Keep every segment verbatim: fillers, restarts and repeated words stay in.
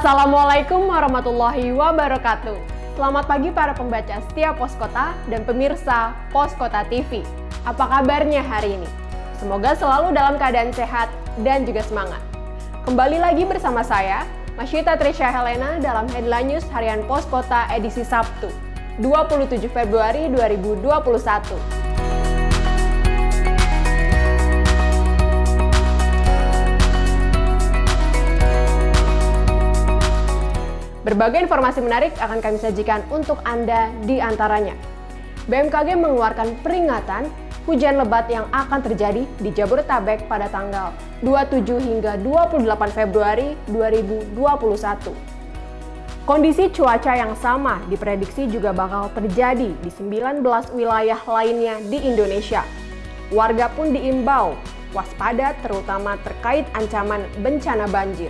Assalamualaikum warahmatullahi wabarakatuh. Selamat pagi para pembaca setia Pos Kota dan pemirsa Pos Kota T V. Apa kabarnya hari ini? Semoga selalu dalam keadaan sehat dan juga semangat. Kembali lagi bersama saya, Masyita Trisha Helena dalam Headline News Harian Pos Kota edisi Sabtu, dua puluh tujuh Februari dua ribu dua puluh satu. Berbagai informasi menarik akan kami sajikan untuk Anda di antaranya. B M K G mengeluarkan peringatan hujan lebat yang akan terjadi di Jabodetabek pada tanggal dua puluh tujuh hingga dua puluh delapan Februari dua ribu dua puluh satu. Kondisi cuaca yang sama diprediksi juga bakal terjadi di sembilan belas wilayah lainnya di Indonesia. Warga pun diimbau waspada terutama terkait ancaman bencana banjir.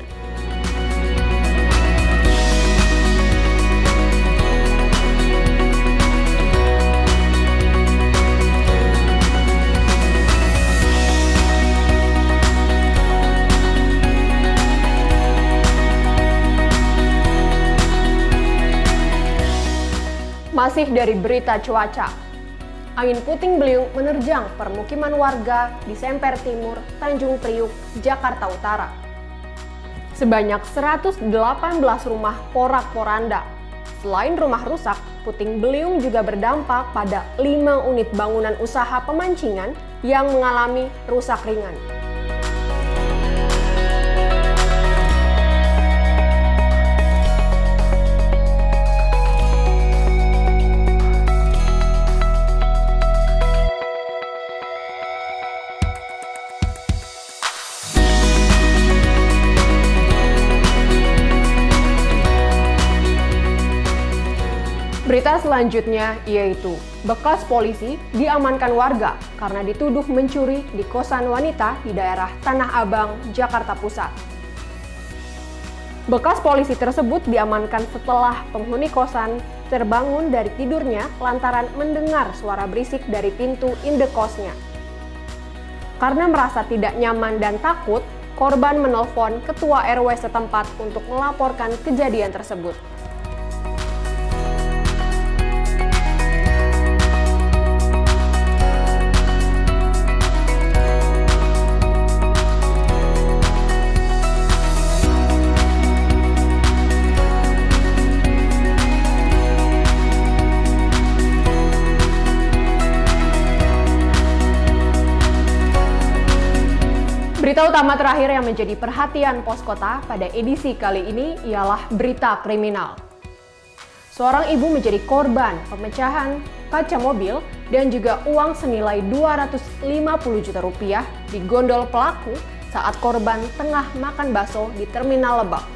Masih dari berita cuaca, angin puting beliung menerjang permukiman warga di Semper Timur, Tanjung Priuk, Jakarta Utara. Sebanyak seratus delapan belas rumah porak-poranda. Selain rumah rusak, puting beliung juga berdampak pada lima unit bangunan usaha pemancingan yang mengalami rusak ringan. Berita selanjutnya yaitu bekas polisi diamankan warga karena dituduh mencuri di kosan wanita di daerah Tanah Abang, Jakarta Pusat. Bekas polisi tersebut diamankan setelah penghuni kosan terbangun dari tidurnya lantaran mendengar suara berisik dari pintu indekosnya. Karena merasa tidak nyaman dan takut, korban menelpon ketua R W setempat untuk melaporkan kejadian tersebut. Berita utama terakhir yang menjadi perhatian Pos Kota pada edisi kali ini ialah berita kriminal. Seorang ibu menjadi korban pemecahan kaca mobil dan juga uang senilai dua ratus lima puluh juta rupiah di gondol pelaku saat korban tengah makan bakso di Terminal Lebak.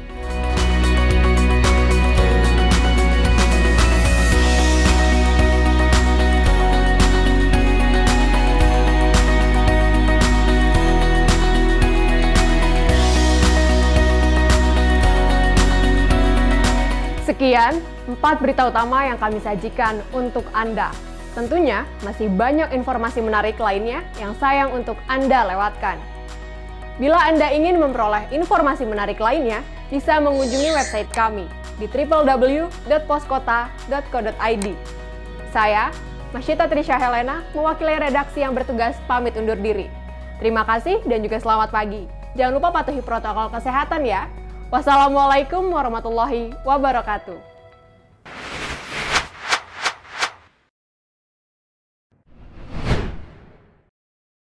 Sekian empat berita utama yang kami sajikan untuk Anda. Tentunya masih banyak informasi menarik lainnya yang sayang untuk Anda lewatkan. Bila Anda ingin memperoleh informasi menarik lainnya, bisa mengunjungi website kami di w w w dot poskota dot co dot i d. Saya, Masyita Trisha Helena, mewakili redaksi yang bertugas pamit undur diri. Terima kasih dan juga selamat pagi. Jangan lupa patuhi protokol kesehatan ya. Wassalamualaikum warahmatullahi wabarakatuh.